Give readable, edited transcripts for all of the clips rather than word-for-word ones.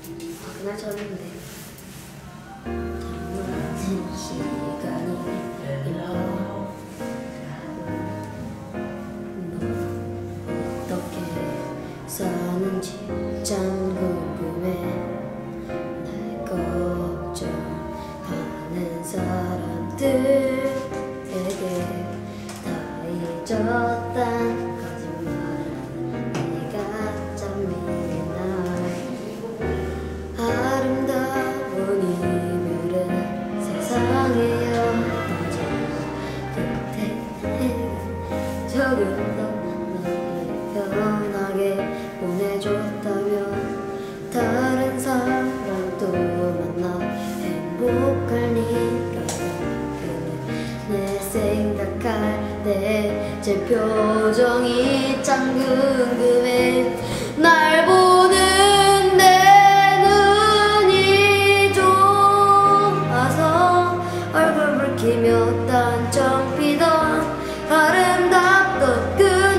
그날 저랬는데 잠든 시간이 흘러 너 어떻게 사는지 참 궁금해. 날 걱정하는 사람들에게 다 잊었단 거짓말하는 네가 참 미나. 아름다운 이별은 세상에 엿어져 그때 조금 더 너를 편하게 보내줬다면 다른 사람도 만나 행복할니까. 내 생각할 때 제 표정이 참 궁금해. 날 보는 내 눈이 좋아서 얼굴 붉히며 단청 피던 아름답던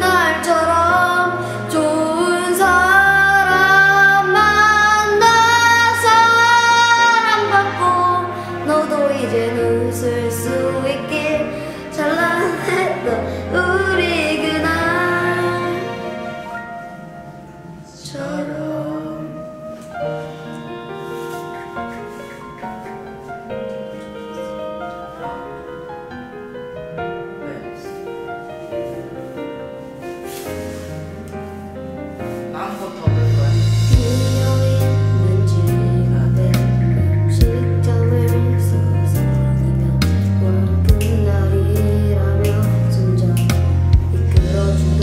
그날처럼 좋은 사람 만나 사랑받고 너도 이젠 웃을 수 있길. 찬란했던 우리 그날처럼. 아무것도 없을 거야. 비어있는 지갑에 음식점을 서성이며 월급날이라며 순전히 이끌어주던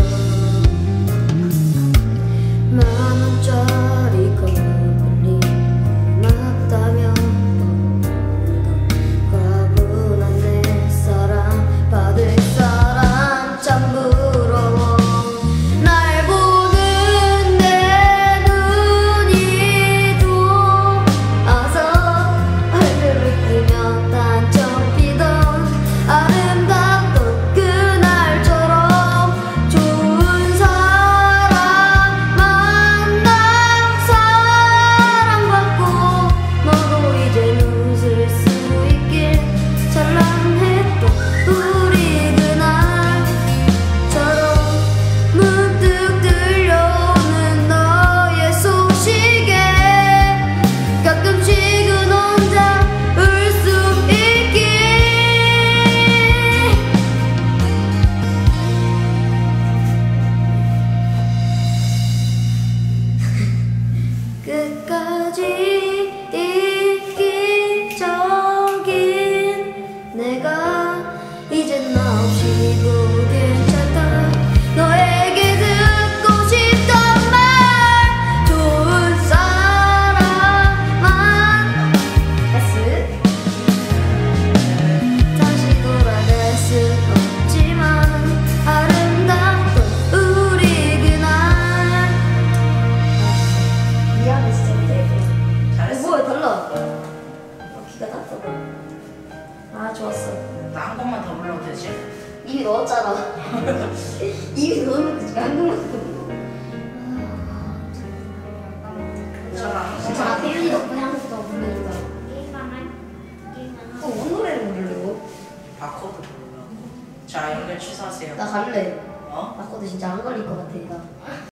만원짜리 커플이 고맙다며 뻔뻔하던 과분한 내 사랑 받을 사람 참 부러워. 날 보는 내 눈이 좋아서 얼굴을 붉히며 단청 피던 아름답던 그날처럼 좋은 사람 만나 사랑받고 너도 이젠 웃을 수 있길. 찬란했던 우리 그날처럼. 문득 들려오는 너의 소식에 가끔씩은 혼자 울 수 있길. 끝까지 이기적인 내가 이젠 나 없이도 괜찮다. 너에게 듣고 싶던 말 좋은 사람만 다시 돌아갈 순 없지만 아름답던 우리 그날. 미안해 진짜 근데 잘했어. 뭐야 달라. 기가 났어. 아 좋았어. 나 한 번만 더 불러도 되지? 이미 넣었잖아. 이미 넣으면 그치 한국만. 괜찮아. 괜찮아. 태윤이 덕분에 한국 더 부르니까. 또 무슨 노래를 부르려고? 바코드 부르라고. 자, 연결 취소하세요. 나 갈래. 어? 바꿔도 진짜 안 걸릴 것 같아 나.